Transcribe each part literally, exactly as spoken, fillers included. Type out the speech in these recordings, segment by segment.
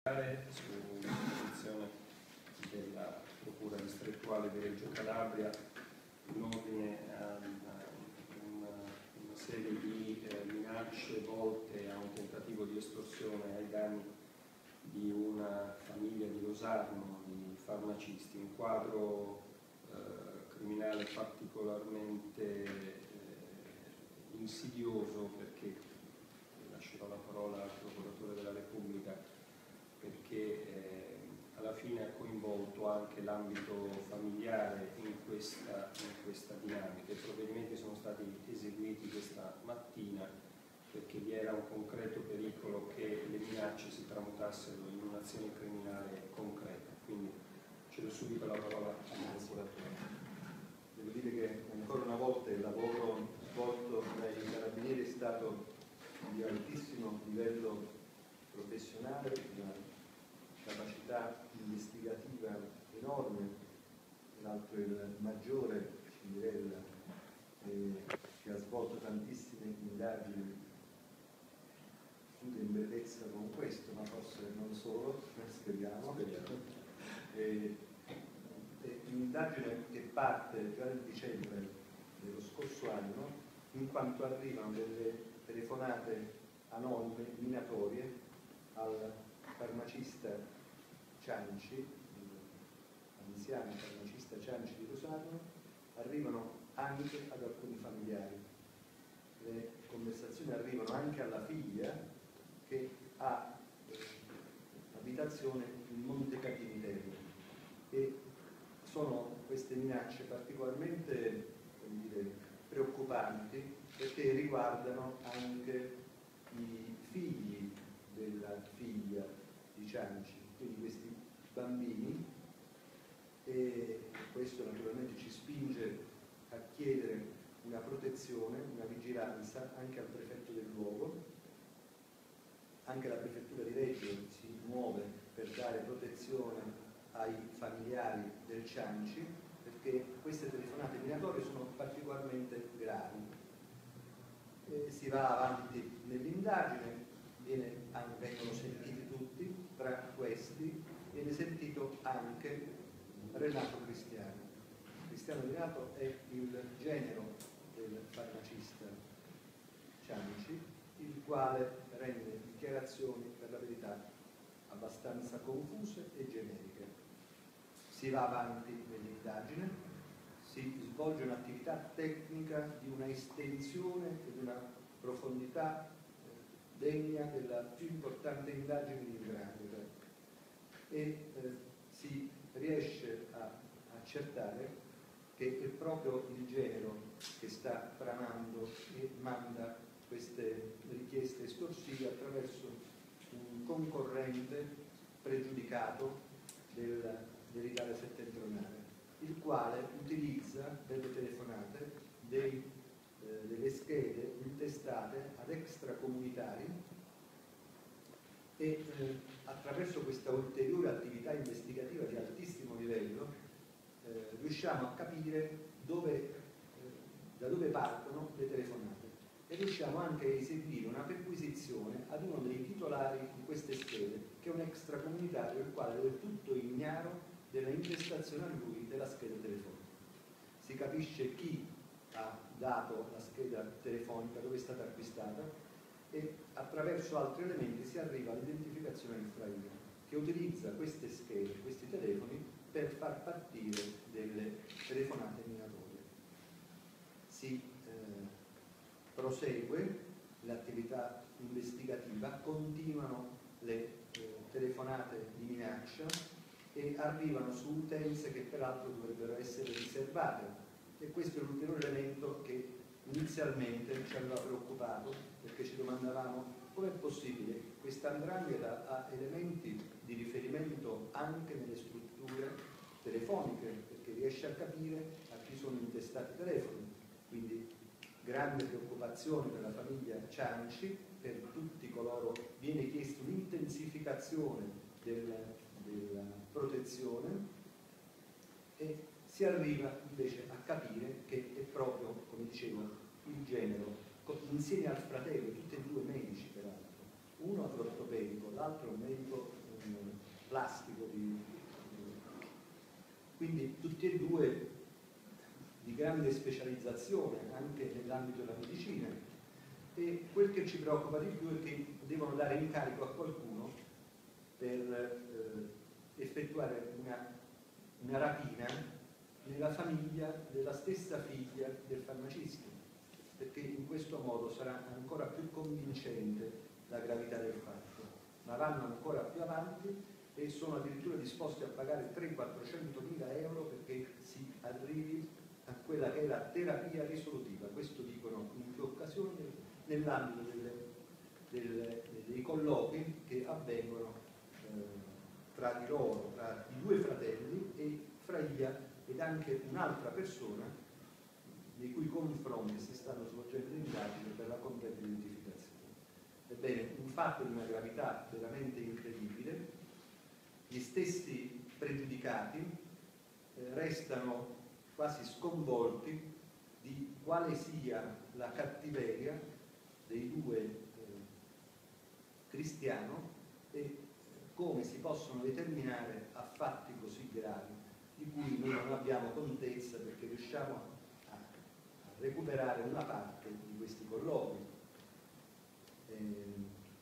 su posizione della Procura distrettuale di Reggio Calabria in ordine a una, una serie di eh, minacce volte a un tentativo di estorsione ai danni di una famiglia di Rosarno di farmacisti, un quadro eh, criminale particolarmente eh, insidioso, perché lascerò la parola al Procuratore della Repubblica, perché eh, alla fine ha coinvolto anche l'ambito familiare in questa, in questa dinamica. I provvedimenti sono stati eseguiti questa mattina perché vi era un concreto pericolo che le minacce si tramutassero in un'azione criminale concreta. Quindi cedo subito la parola al Procuratore. Devo dire che ancora una volta il lavoro svolto dai carabinieri è stato di altissimo livello professionale, una capacità investigativa enorme. Tra l'altro il maggiore Cinderella, eh, che ha svolto tantissime indagini, chiude in bellezza con questo, ma forse non solo, speriamo. Eh, è un'indagine che parte già nel dicembre dello scorso anno, in quanto arrivano delle telefonate anonime, minatorie, al farmacista Cianci, l'anziano farmacista Cianci di Rosarno, arrivano anche ad alcuni familiari. Le conversazioni arrivano anche alla figlia che ha eh, abitazione in Montecatini Terme, e sono queste minacce particolarmente, come dire, preoccupanti, perché riguardano anche i figli della figlia di Cianci, quindi questi bambini, e questo naturalmente ci spinge a chiedere una protezione, una vigilanza anche al prefetto del luogo. Anche la prefettura di Reggio si muove per dare protezione ai familiari del Cianci, perché queste telefonate minatorie sono particolarmente gravi. E si va avanti nell'indagine, viene, vengono sentiti tutti, tra questi viene sentito anche Renato Cristiano. Cristiano Renato è il genero del farmacista Cianci, il quale rende dichiarazioni, per la verità, abbastanza confuse e generiche. Si va avanti nell'indagine, si svolge un'attività tecnica di una estensione e di una profondità degna della più importante indagine di Indrangheta, e eh, si riesce a accertare che è proprio il genero che sta tramando e manda queste richieste estorsive attraverso un concorrente pregiudicato del, dell'Italia settentrionale, il quale utilizza delle telefonate, dei, eh, delle schede intestate ad extracomunitari, e eh, attraverso questa ulteriore attività investigativa di altissimo livello eh, riusciamo a capire dove, eh, da dove partono le telefonate, e riusciamo anche a eseguire una perquisizione ad uno dei titolari di queste schede, che è un extracomunitario, il quale è del tutto ignaro della intestazione a lui della scheda telefonica. Si capisce chi ha dato la scheda telefonica, dove è stata acquistata, e attraverso altri elementi si arriva all'identificazione del fraile, che utilizza queste schede, questi telefoni, per far partire delle telefonate minatorie. Si eh, prosegue l'attività investigativa, continuano le eh, telefonate di minaccia e arrivano su utenze che peraltro dovrebbero essere riservate, e questo è un ulteriore elemento che inizialmente ci aveva preoccupato, perché ci domandavamo come è possibile che questa 'ndrangheta ha elementi di riferimento anche nelle strutture telefoniche, perché riesce a capire a chi sono intestati i telefoni. Quindi grande preoccupazione per la famiglia Cianci, per tutti coloro, viene chiesto un'intensificazione del, della protezione, e si arriva invece a capire che è proprio, come dicevo, il genero, insieme al fratello, tutti e due medici peraltro, uno ortopedico, l'altro un medico, un quindi tutti e due di grande specializzazione anche nell'ambito della medicina, e quel che ci preoccupa di più è che devono dare incarico a qualcuno per eh, effettuare una, una rapina nella famiglia della stessa figlia del farmacista, perché in questo modo sarà ancora più convincente la gravità del fatto, ma vanno ancora più avanti e sono addirittura disposti a pagare trecento-quattrocento mila euro perché si arrivi a quella che è la terapia risolutiva. Questo dicono in più occasioni nell'ambito delle, delle, dei colloqui che avvengono eh, tra di loro, tra i due fratelli e fra Ia ed anche un'altra persona nei cui confronti si stanno svolgendo indagini per la completa identificazione. Ebbene, un fatto di una gravità veramente incredibile. Gli stessi pregiudicati eh, restano quasi sconvolti di quale sia la cattiveria dei due eh, cristiano e come si possono determinare a fatti così gravi di cui noi non abbiamo contezza, perché riusciamo a, a recuperare una parte di questi colloqui. Eh,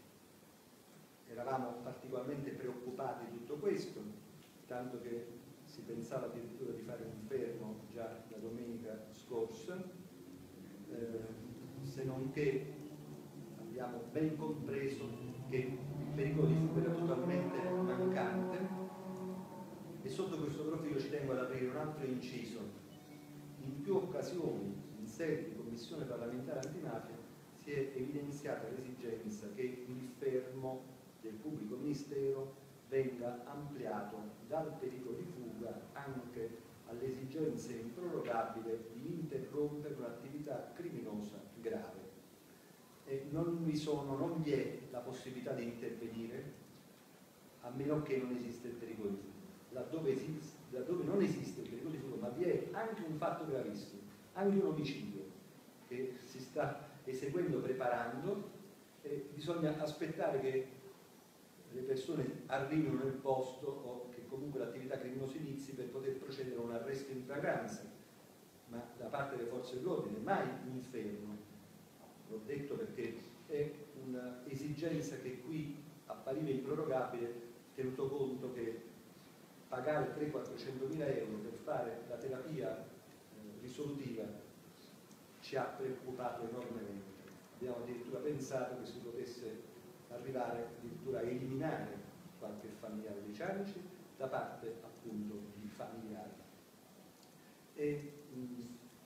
eravamo particolarmente preoccupati di tutto questo, tanto che si pensava addirittura di fare un fermo già la domenica scorsa, eh, se non che abbiamo ben compreso che il pericolo di fuga era totalmente mancante. E sotto questo profilo ci tengo ad aprire un altro inciso. In più occasioni, in sede di Commissione parlamentare antimafia, si è evidenziata l'esigenza che il fermo del pubblico ministero venga ampliato dal pericolo di fuga anche all'esigenza improrogabile di interrompere un'attività criminosa grave. E non vi sono, non vi è la possibilità di intervenire a meno che non esiste il pericolo di fuga. Laddove, esiste, laddove non esiste il pericolo di fuga, ma vi è anche un fatto gravissimo, anche un omicidio che si sta eseguendo, preparando, e bisogna aspettare che le persone arrivino nel posto o che comunque l'attività criminosa inizi per poter procedere a un arresto in flagranza, ma da parte delle forze dell'ordine mai un fermo. L'ho detto perché è un'esigenza che qui appariva improrogabile, tenuto conto che pagare trecento-quattrocento mila euro per fare la terapia eh, risolutiva ci ha preoccupato enormemente. Abbiamo addirittura pensato che si potesse arrivare addirittura a eliminare qualche familiare dei cianici da parte appunto di familiari. E mh,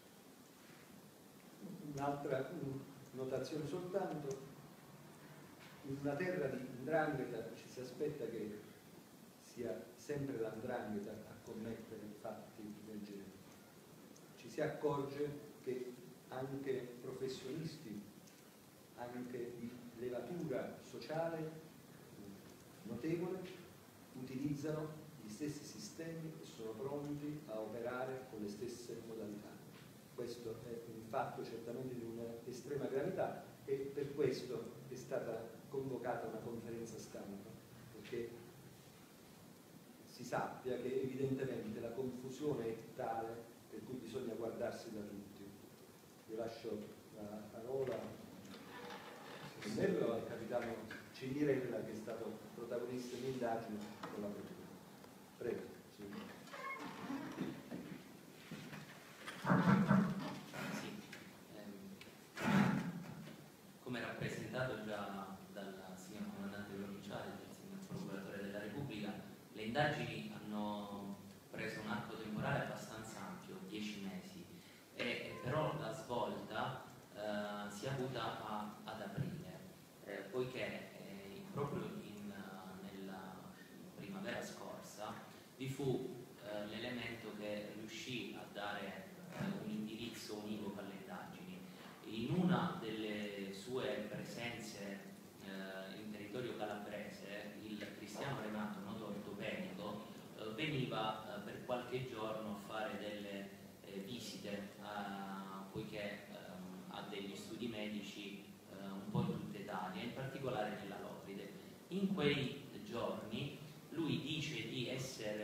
un'altra notazione soltanto: in una terra di 'ndrangheta ci si aspetta che sia sempre la 'ndrangheta a commettere fatti del genere. Ci si accorge che anche professionisti, anche di levatura sociale notevole, utilizzano gli stessi sistemi e sono pronti a operare con le stesse modalità. Questo è un fatto certamente di un'estrema gravità e per questo è stata convocata una conferenza stampa, perché si sappia che evidentemente la confusione è tale per cui bisogna guardarsi da tutti. Io lascio la parola al capitano Cignirella, che è stato protagonista di indagine con la procura. Prego. Sì. Sì. Ehm, come rappresentato già dal signor comandante provinciale e dal signor procuratore della Repubblica, le indagini hanno preso un arco temporale abbastanza ampio, dieci mesi, e, e però la svolta eh, si è avuta a, ad aprile, eh, poiché eh, proprio in, nella primavera scorsa vi fu eh, l'elemento che riuscì a dare eh, un indirizzo univoco alle indagini. In una delle sue presenze eh, in territorio calabrese, il Cristiano Renato, noto ortopedico, eh, veniva eh, per qualche giorno a fare delle eh, visite, eh, poiché ehm, ha degli studi medici eh, un po' in tutta Italia, in particolare nella Locride. In quei giorni lui dice di essere stato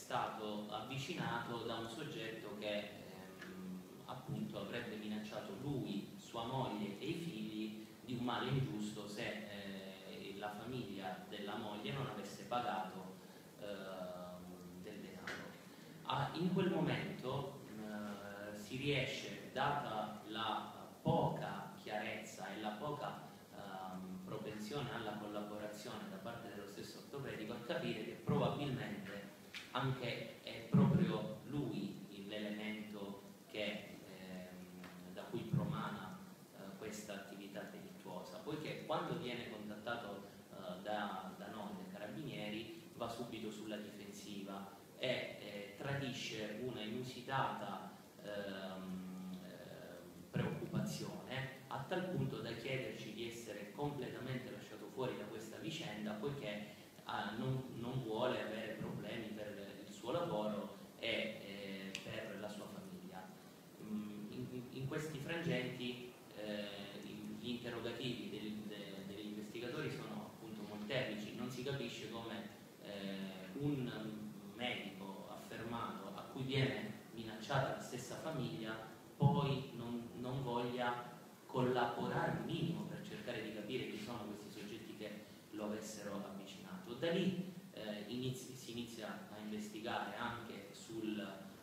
stato avvicinato da un soggetto che ehm, appunto avrebbe minacciato lui, sua moglie e i figli di un male ingiusto se eh, la famiglia della moglie non avesse pagato eh, del denaro. Ah, in quel momento eh, si riesce, data la poca chiarezza e la poca ehm, propensione alla collaborazione da parte dello stesso ortopedico, a capire che probabilmente anche è proprio lui l'elemento che, ehm, da cui promana eh, questa attività delittuosa, poiché quando viene contattato eh, da, da noi, dai carabinieri, va subito sulla difensiva e eh, tradisce una inusitata ehm, eh, preoccupazione, a tal punto da chiederci di essere completamente lasciato fuori da questa vicenda, poiché ah, non, non vuole avere problemi per il suo lavoro e eh, per la sua famiglia. Mm, in, in questi frangenti eh, gli interrogativi degli, de, degli investigatori sono appunto molteplici, non si capisce come eh, un medico affermato a cui viene minacciata la stessa famiglia poi non, non voglia collaborare un minimo per cercare di capire chi sono questi soggetti che lo avessero avvicinato. Da lì eh, inizi, si inizia a investigare anche sul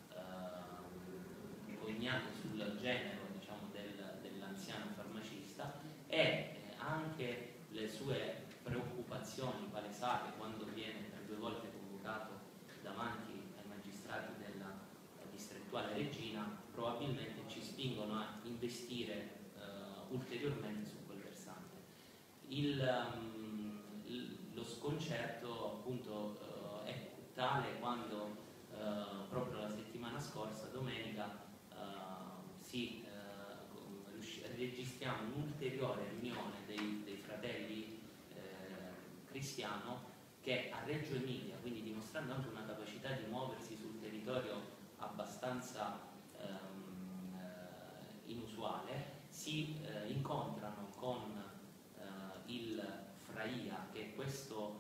eh, cognato, sul genero, diciamo, del, dell'anziano farmacista e eh, anche le sue preoccupazioni palesate quando viene per due volte convocato davanti ai magistrati della distrettuale Regina, probabilmente ci spingono a investire uh, ulteriormente su quel versante. Il, um, il, lo sconcerto appunto uh, è tale quando uh, proprio la settimana scorsa, domenica, uh, si, uh, registriamo un'ulteriore riunione dei, dei fratelli eh, Cristiano che a Reggio Emilia, quindi dimostrando anche una capacità di muoversi sul territorio abbastanza ehm, eh, inusuale, si eh, incontrano con eh, il Fraia, che è questo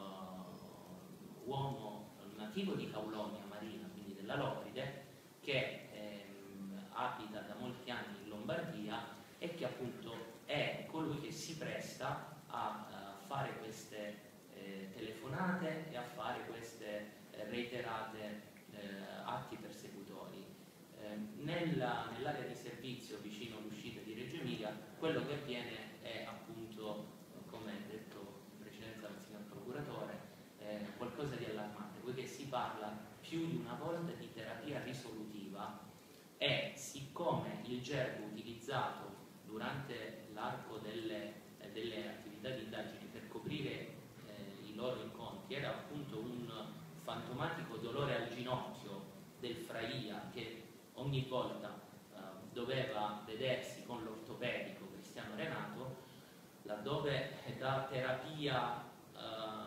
eh, uomo nativo di Caulonia Marina, quindi della Locride, che ehm, abita da molti anni in Lombardia e che appunto è colui che si presta a, a fare queste eh, telefonate e a fare queste eh, reiterate eh, atti persecutori. Eh, nella, nell'area di servizio vicino all'uscita di Reggio Emilia quello che avviene è appunto, come detto in precedenza dal signor procuratore, eh, qualcosa di allarmante, poiché si parla più di una volta di terapia risolutiva e siccome il gergo utilizzato durante l'arco delle, eh, delle attività di indagini per coprire eh, i loro incontri era appunto un fantomatico dolore al ginocchio del Fraia che ogni volta eh, doveva vedersi con l'ortopedico Cristiano Renato, laddove da terapia eh,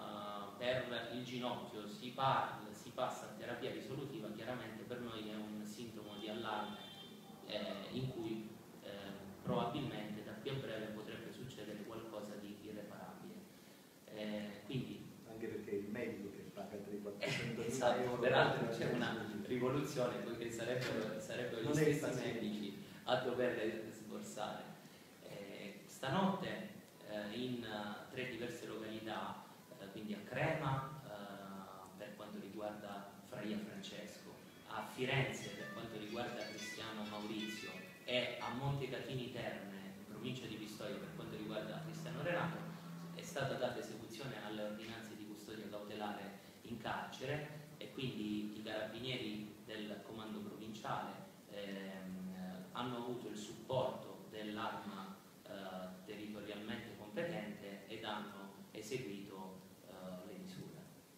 per il ginocchio si, parla, si passa a terapia risolutiva, chiaramente per noi è un sintomo di allarme eh, in cui eh, probabilmente da qui a breve potrebbe succedere qualcosa di irreparabile. Eh, quindi, anche perché è il medico che paga trecento-quattrocento esatto, euro, peraltro c'è una rivoluzione poiché sarebbero, sarebbero gli stessi medici a dover sborsare. Eh, stanotte eh, in uh, tre diverse località, eh, quindi a Crema eh, per quanto riguarda Fraia Francesco, a Firenze per quanto riguarda Cristiano Maurizio e a Montecatini Terme in provincia di Pistoia per quanto riguarda Cristiano Renato, è stata data esecuzione alle ordinanze di custodia cautelare in carcere e quindi i carabinieri del comando provinciale ehm, hanno avuto il supporto dell'arma eh, territorialmente competente ed hanno eseguito eh, le misure.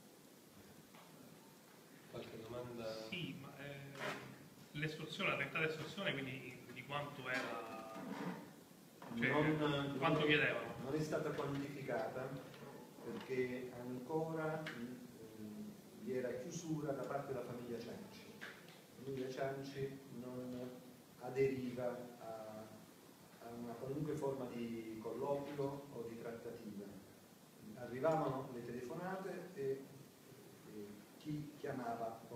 Qualche domanda? Sì, ma eh, l'estorsione, la tentata estorsione, quindi di quanto era, cioè, non, quanto non, chiedevano? non è stata quantificata perché ancora mh, vi era chiusura da parte della famiglia Cianci. La famiglia Cianci non aderiva a, a una qualunque forma di colloquio o di trattativa. Arrivavano le telefonate e, e chi chiamava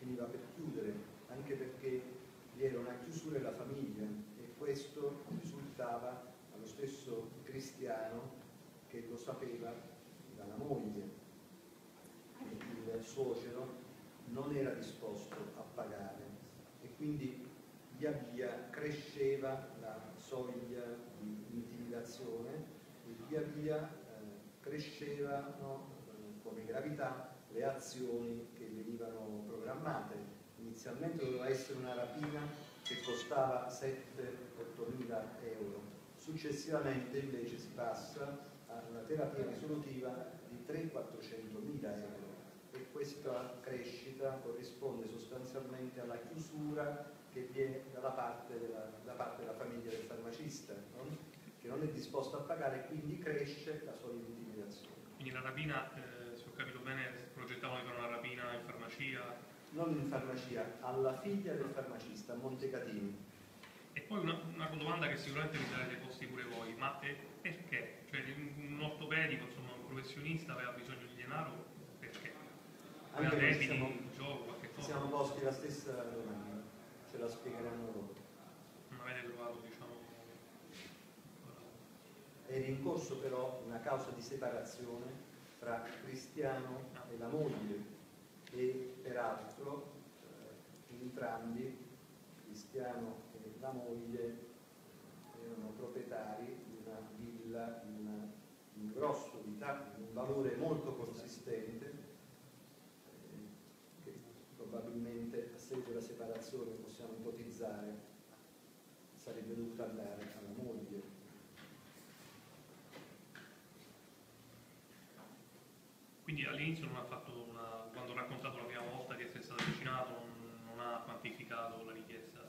finiva per chiudere, anche perché vi era una chiusura della famiglia e questo risultava allo stesso Cristiano che lo sapeva dalla moglie. Il suocero non era disposto a pagare e quindi via via cresceva la soglia di intimidazione e via via eh, crescevano eh, come gravità le azioni che venivano programmate. Inizialmente doveva essere una rapina che costava sette otto mila euro, successivamente invece si passa alla terapia risolutiva di tre quattrocento mila euro e questa crescita corrisponde sostanzialmente alla chiusura che viene dalla parte della, da parte della famiglia del farmacista, no? Che non è disposto a pagare e quindi cresce la sua intimidazione. Quindi la rapina, eh, se ho capito bene, progettavano di fare una rapina in farmacia? Non in farmacia, alla figlia del farmacista, a Montecatini. E poi una, una domanda che sicuramente vi sarete posti pure voi, ma eh, perché? Cioè un ortopedico, insomma un professionista aveva bisogno di denaro perché? Aveva debiti, siamo, un gioco, qualche cosa? Siamo posti la stessa domanda, ce la spiegheranno loro. Non avete trovato, diciamo... Era in corso però una causa di separazione tra Cristiano e la moglie e peraltro eh, entrambi, Cristiano e la moglie, erano proprietari di una villa in una, un grosso di un valore molto consistente eh, che probabilmente a seguito della separazione possiamo ipotizzare sarebbe dovuta andare alla moglie. Quindi all'inizio non ha fatto una, quando ha raccontato la prima volta che si è stato avvicinato, non, non ha quantificato la richiesta.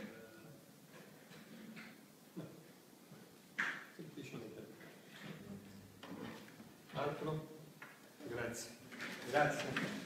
No. Semplicemente. Altro? Grazie. Grazie.